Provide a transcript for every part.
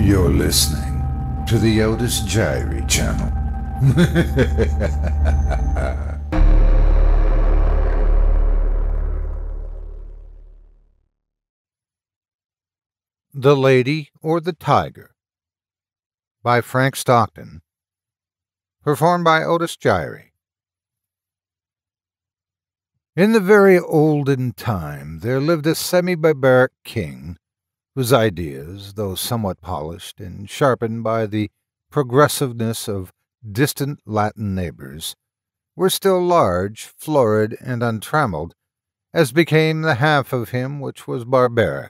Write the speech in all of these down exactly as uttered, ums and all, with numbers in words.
You're listening to the Otis Jiry channel. The Lady or the Tiger by Frank Stockton. Performed by Otis Jiry. In the very olden time there lived a semi-barbaric king whose ideas, though somewhat polished and sharpened by the progressiveness of distant Latin neighbors, were still large, florid, and untrammeled, as became the half of him which was barbaric.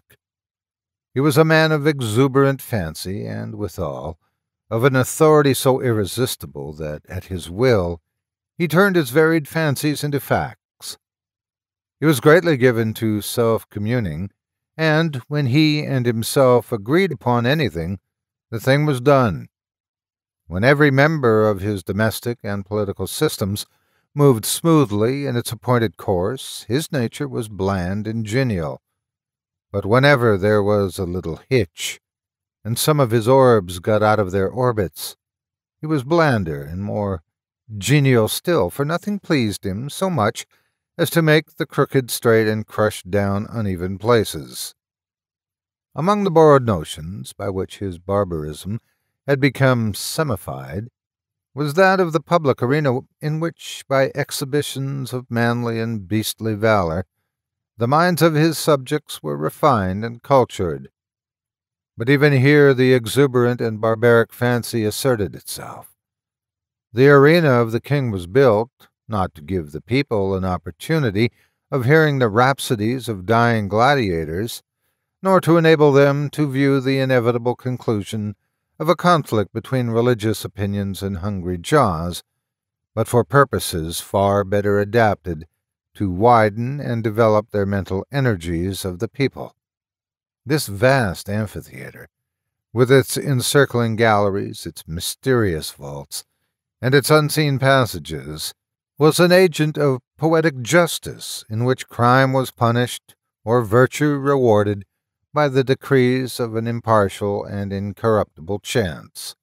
He was a man of exuberant fancy, and, withal, of an authority so irresistible that, at his will, he turned his varied fancies into facts. He was greatly given to self-communing, and, when he and himself agreed upon anything, the thing was done. When every member of his domestic and political systems moved smoothly in its appointed course, his nature was bland and genial. But whenever there was a little hitch, and some of his orbs got out of their orbits, he was blander and more genial still, for nothing pleased him so much as to make the crooked straight and crush down uneven places. Among the borrowed notions by which his barbarism had become semified was that of the public arena, in which, by exhibitions of manly and beastly valor, the minds of his subjects were refined and cultured. But even here the exuberant and barbaric fancy asserted itself. The arena of the king was built, not to give the people an opportunity of hearing the rhapsodies of dying gladiators, nor to enable them to view the inevitable conclusion of a conflict between religious opinions and hungry jaws, but for purposes far better adapted to widen and develop their mental energies of the people. This vast amphitheater, with its encircling galleries, its mysterious vaults, and its unseen passages, was an agent of poetic justice in which crime was punished or virtue rewarded by the decrees of an impartial and incorruptible chance.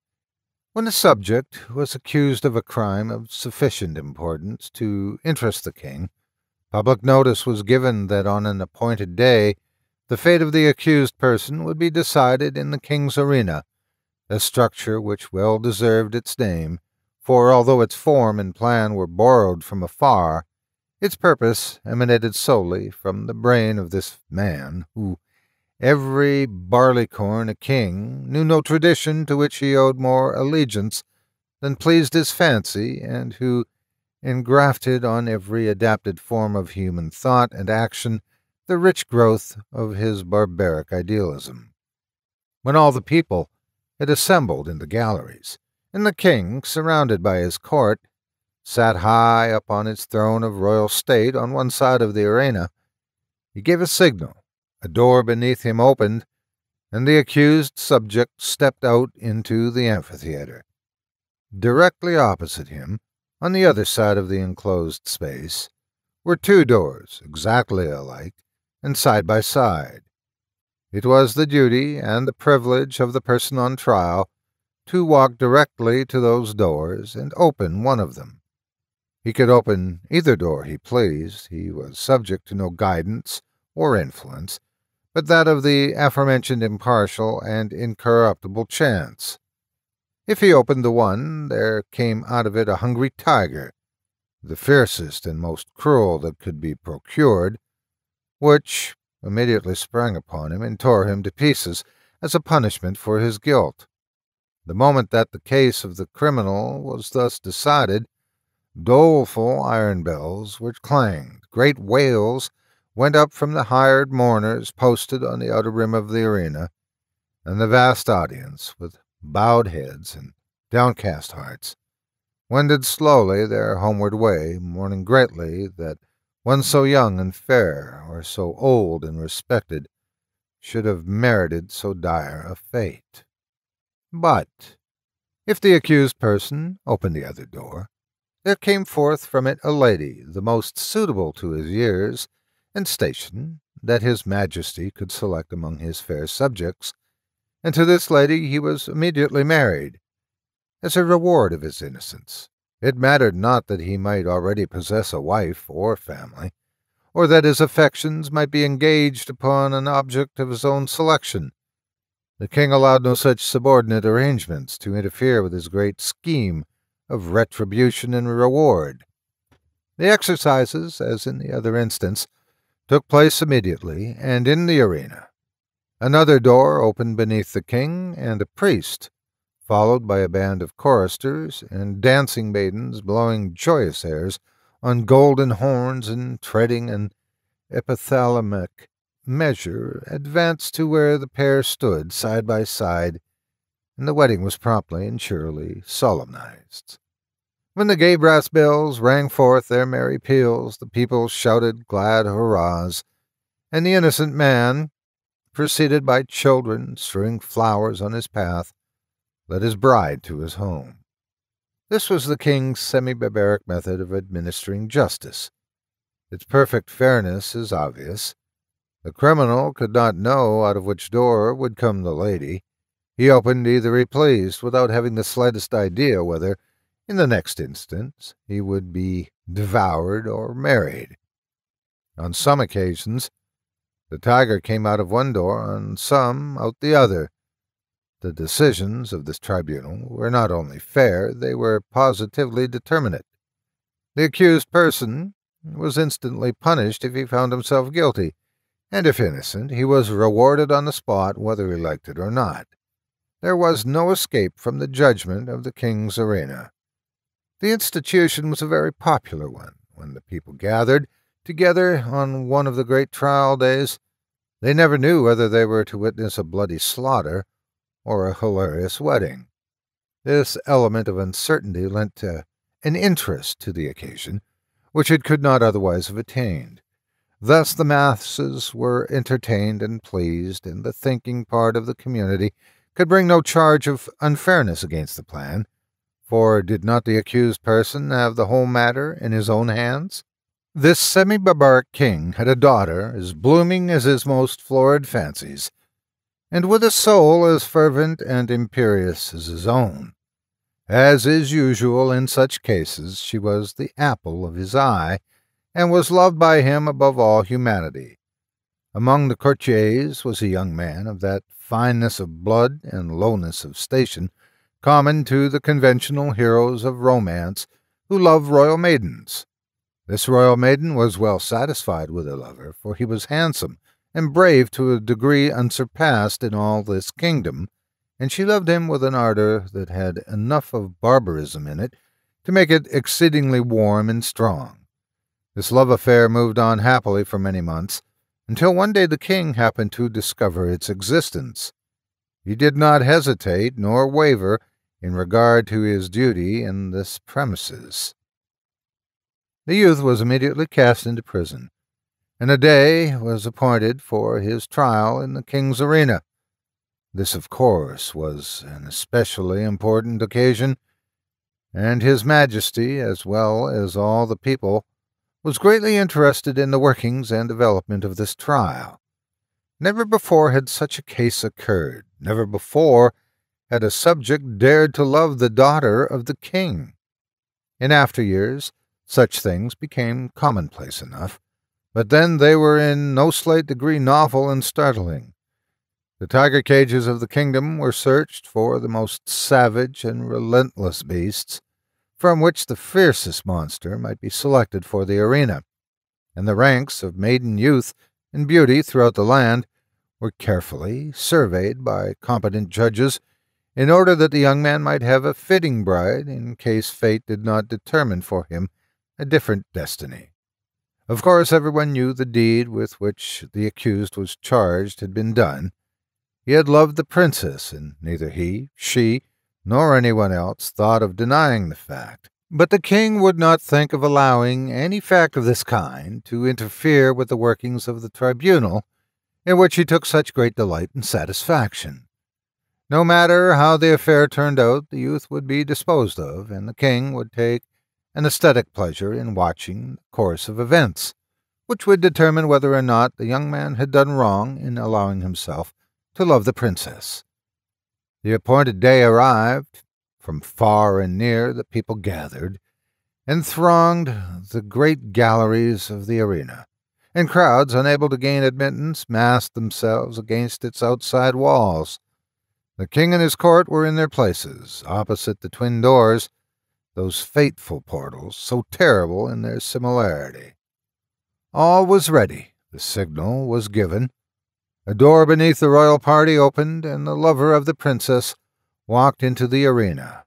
When a subject was accused of a crime of sufficient importance to interest the king, public notice was given that on an appointed day the fate of the accused person would be decided in the king's arena, a structure which well deserved its name, for although its form and plan were borrowed from afar, its purpose emanated solely from the brain of this man, who, every barleycorn a king, knew no tradition to which he owed more allegiance than pleased his fancy, and who engrafted on every adapted form of human thought and action the rich growth of his barbaric idealism. When all the people had assembled in the galleries, and the king, surrounded by his court, sat high up on his throne of royal state on one side of the arena, he gave a signal, a door beneath him opened, and the accused subject stepped out into the amphitheater. Directly opposite him, on the other side of the enclosed space, were two doors exactly alike and side by side. It was the duty and the privilege of the person on trial to walk directly to those doors and open one of them. He could open either door he pleased. He was subject to no guidance or influence, but that of the aforementioned impartial and incorruptible chance. If he opened the one, there came out of it a hungry tiger, the fiercest and most cruel that could be procured, which immediately sprang upon him and tore him to pieces as a punishment for his guilt. The moment that the case of the criminal was thus decided, doleful iron bells were clanged, great wails went up from the hired mourners posted on the outer rim of the arena, and the vast audience, with bowed heads and downcast hearts, wended slowly their homeward way, mourning greatly that one so young and fair, or so old and respected, should have merited so dire a fate. But if the accused person opened the other door, there came forth from it a lady, the most suitable to his years and station that his majesty could select among his fair subjects, and to this lady he was immediately married, as a reward of his innocence. It mattered not that he might already possess a wife or family, or that his affections might be engaged upon an object of his own selection. The king allowed no such subordinate arrangements to interfere with his great scheme of retribution and reward. The exercises, as in the other instance, took place immediately, and in the arena. Another door opened beneath the king, and a priest, followed by a band of choristers and dancing maidens blowing joyous airs on golden horns and treading an epithalamic measure, advanced to where the pair stood side by side, and the wedding was promptly and cheerily solemnized. When the gay brass bells rang forth their merry peals, the people shouted glad hurrahs, and the innocent man, preceded by children strewing flowers on his path, led his bride to his home. This was the king's semi-barbaric method of administering justice. Its perfect fairness is obvious. The criminal could not know out of which door would come the lady. He opened either he pleased, without having the slightest idea whether, in the next instance, he would be devoured or married. On some occasions, the tiger came out of one door, on some out the other. The decisions of this tribunal were not only fair, they were positively determinate. The accused person was instantly punished if he found himself guilty, and if innocent, he was rewarded on the spot whether he liked it or not. There was no escape from the judgment of the king's arena. The institution was a very popular one. When the people gathered together on one of the great trial days, they never knew whether they were to witness a bloody slaughter or a hilarious wedding. This element of uncertainty lent uh, an interest to the occasion, which it could not otherwise have attained. Thus the masses were entertained and pleased, and the thinking part of the community could bring no charge of unfairness against the plan, for did not the accused person have the whole matter in his own hands? This semi-barbaric king had a daughter as blooming as his most florid fancies, and with a soul as fervent and imperious as his own. As is usual in such cases, she was the apple of his eye, and was loved by him above all humanity. Among the courtiers was a young man of that fineness of blood and lowness of station common to the conventional heroes of romance who love royal maidens. This royal maiden was well satisfied with her lover, for he was handsome and brave to a degree unsurpassed in all this kingdom, and she loved him with an ardor that had enough of barbarism in it to make it exceedingly warm and strong. This love affair moved on happily for many months, until one day the king happened to discover its existence. He did not hesitate nor waver in regard to his duty in this premises. The youth was immediately cast into prison, and a day was appointed for his trial in the king's arena. This, of course, was an especially important occasion, and His Majesty, as well as all the people, was greatly interested in the workings and development of this trial. Never before had such a case occurred. Never before had a subject dared to love the daughter of the king. In after years, such things became commonplace enough, but then they were in no slight degree novel and startling. The tiger cages of the kingdom were searched for the most savage and relentless beasts, from which the fiercest monster might be selected for the arena, and the ranks of maiden youth and beauty throughout the land were carefully surveyed by competent judges in order that the young man might have a fitting bride in case fate did not determine for him a different destiny. Of course, everyone knew the deed with which the accused was charged had been done. He had loved the princess, and neither he, she, nor anyone else thought of denying the fact. But the king would not think of allowing any fact of this kind to interfere with the workings of the tribunal, in which he took such great delight and satisfaction. No matter how the affair turned out, the youth would be disposed of, and the king would take an aesthetic pleasure in watching the course of events, which would determine whether or not the young man had done wrong in allowing himself to love the princess. The appointed day arrived. From far and near the people gathered, and thronged the great galleries of the arena, and crowds, unable to gain admittance, massed themselves against its outside walls. The king and his court were in their places, opposite the twin doors, those fateful portals, so terrible in their similarity. All was ready. The signal was given. A door beneath the royal party opened, and the lover of the princess walked into the arena.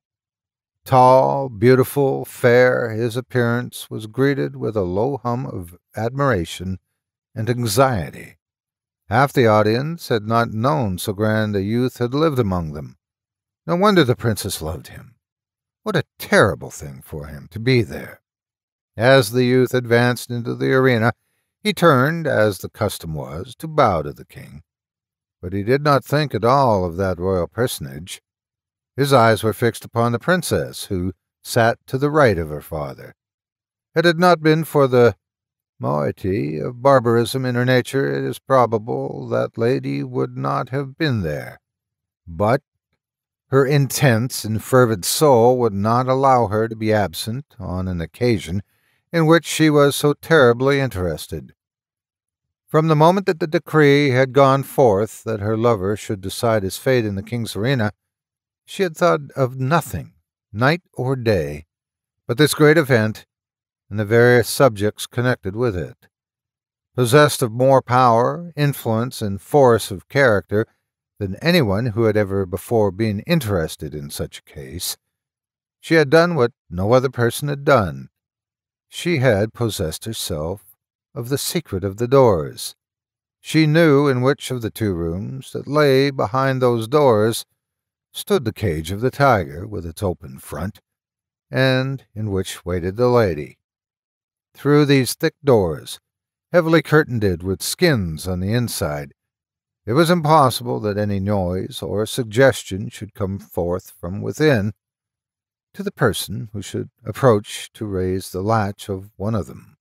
Tall, beautiful, fair, his appearance was greeted with a low hum of admiration and anxiety. Half the audience had not known so grand a youth had lived among them. No wonder the princess loved him. What a terrible thing for him to be there. As the youth advanced into the arena, he turned, as the custom was, to bow to the king. But he did not think at all of that royal personage. His eyes were fixed upon the princess, who sat to the right of her father. Had it not been for the moiety of barbarism in her nature, it is probable that lady would not have been there. But her intense and fervid soul would not allow her to be absent on an occasion in which she was so terribly interested. From the moment that the decree had gone forth that her lover should decide his fate in the king's arena, she had thought of nothing, night or day, but this great event and the various subjects connected with it. Possessed of more power, influence, and force of character than anyone who had ever before been interested in such a case, she had done what no other person had done. She had possessed herself of the secret of the doors. She knew in which of the two rooms that lay behind those doors stood the cage of the tiger with its open front, and in which waited the lady. Through these thick doors, heavily curtained with skins on the inside, it was impossible that any noise or suggestion should come forth from within to the person who should approach to raise the latch of one of them.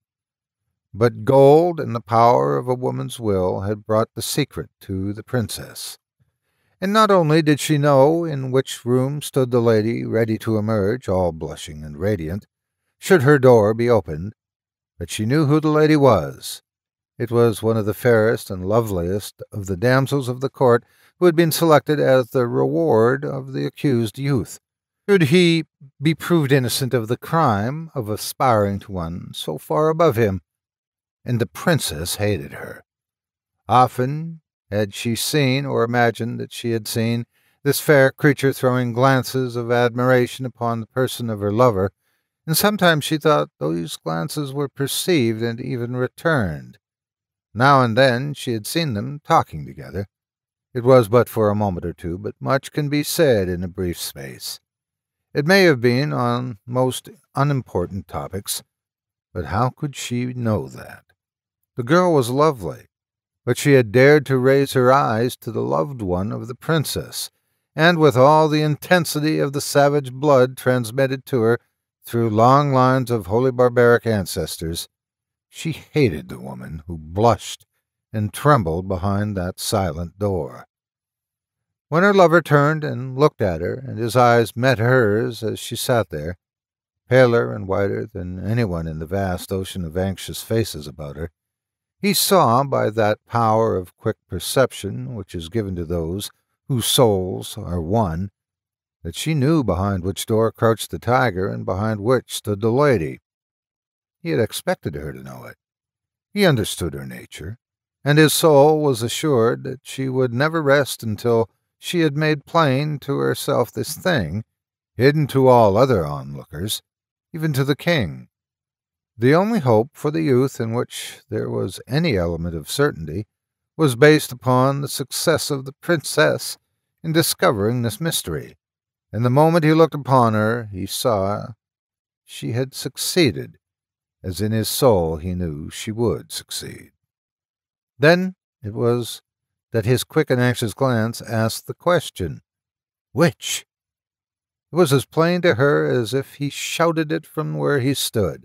But gold and the power of a woman's will had brought the secret to the princess. And not only did she know in which room stood the lady ready to emerge, all blushing and radiant, should her door be opened, but she knew who the lady was. It was one of the fairest and loveliest of the damsels of the court who had been selected as the reward of the accused youth, should he be proved innocent of the crime of aspiring to one so far above him. And the princess hated her. Often had she seen, or imagined that she had seen, this fair creature throwing glances of admiration upon the person of her lover, and sometimes she thought those glances were perceived and even returned. Now and then she had seen them talking together. It was but for a moment or two, but much can be said in a brief space. It may have been on most unimportant topics, but how could she know that? The girl was lovely, but she had dared to raise her eyes to the loved one of the princess, and with all the intensity of the savage blood transmitted to her through long lines of holy barbaric ancestors, she hated the woman who blushed and trembled behind that silent door. When her lover turned and looked at her, and his eyes met hers as she sat there, paler and whiter than anyone in the vast ocean of anxious faces about her, he saw, by that power of quick perception which is given to those whose souls are one, that she knew behind which door crouched the tiger and behind which stood the lady. He had expected her to know it. He understood her nature, and his soul was assured that she would never rest until she had made plain to herself this thing, hidden to all other onlookers, even to the king. The only hope for the youth in which there was any element of certainty was based upon the success of the princess in discovering this mystery, and the moment he looked upon her he saw she had succeeded, as in his soul he knew she would succeed. Then it was that his quick and anxious glance asked the question, "Which?" It was as plain to her as if he shouted it from where he stood.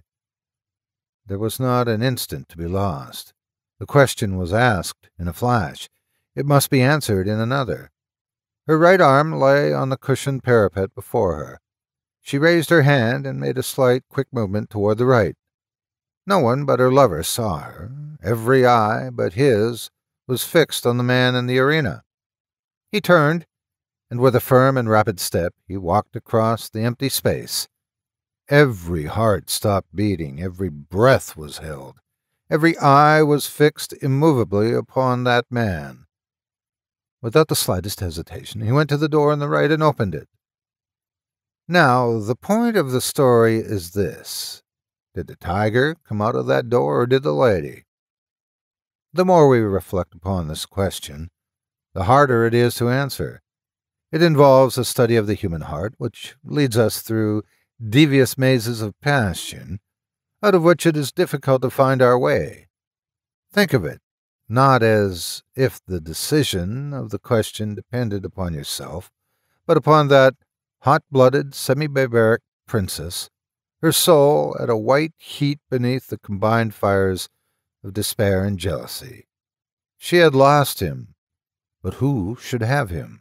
There was not an instant to be lost. The question was asked in a flash. It must be answered in another. Her right arm lay on the cushioned parapet before her. She raised her hand and made a slight, quick movement toward the right. No one but her lover saw her. Every eye but his was fixed on the man in the arena. He turned, and with a firm and rapid step he walked across the empty space. Every heart stopped beating, every breath was held, every eye was fixed immovably upon that man. Without the slightest hesitation, he went to the door on the right and opened it. Now, the point of the story is this. Did the tiger come out of that door, or did the lady? The more we reflect upon this question, the harder it is to answer. It involves a study of the human heart, which leads us through devious mazes of passion, out of which it is difficult to find our way. Think of it, not as if the decision of the question depended upon yourself, but upon that hot-blooded, semi-barbaric princess, her soul at a white heat beneath the combined fires of despair and jealousy. She had lost him, but who should have him?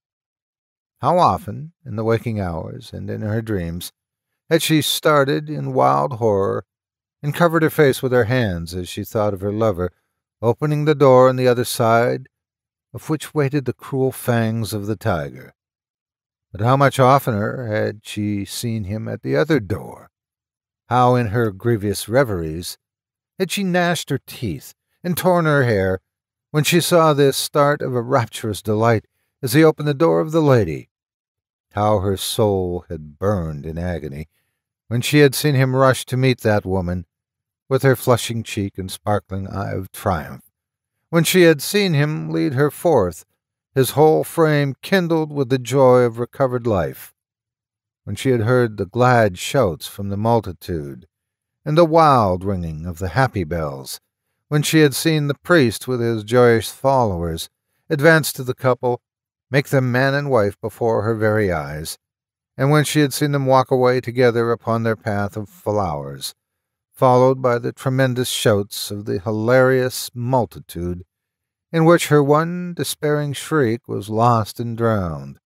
How often, in the waking hours and in her dreams, had she started in wild horror and covered her face with her hands as she thought of her lover opening the door on the other side, of which waited the cruel fangs of the tiger. But how much oftener had she seen him at the other door? How, in her grievous reveries, had she gnashed her teeth and torn her hair when she saw this start of a rapturous delight as he opened the door of the lady? How her soul had burned in agony when she had seen him rush to meet that woman, with her flushing cheek and sparkling eye of triumph, when she had seen him lead her forth, his whole frame kindled with the joy of recovered life, when she had heard the glad shouts from the multitude, and the wild ringing of the happy bells, when she had seen the priest with his joyous followers advance to the couple, make them man and wife before her very eyes, and when she had seen them walk away together upon their path of flowers, followed by the tremendous shouts of the hilarious multitude, in which her one despairing shriek was lost and drowned.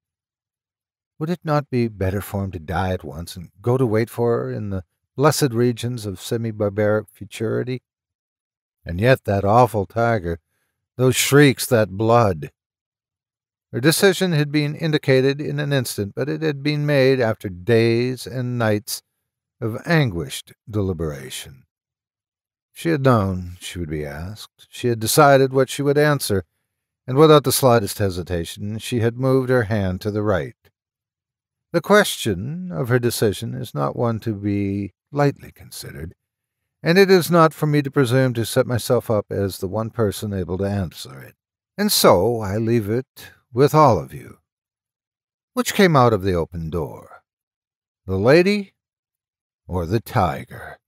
Would it not be better for him to die at once and go to wait for her in the blessed regions of semi-barbaric futurity? And yet that awful tiger, those shrieks, that blood. Her decision had been indicated in an instant, but it had been made after days and nights of anguished deliberation. She had known she would be asked. She had decided what she would answer, and without the slightest hesitation she had moved her hand to the right. The question of her decision is not one to be lightly considered, and it is not for me to presume to set myself up as the one person able to answer it. And so I leave it with all of you. Which came out of the open door, the lady or the tiger?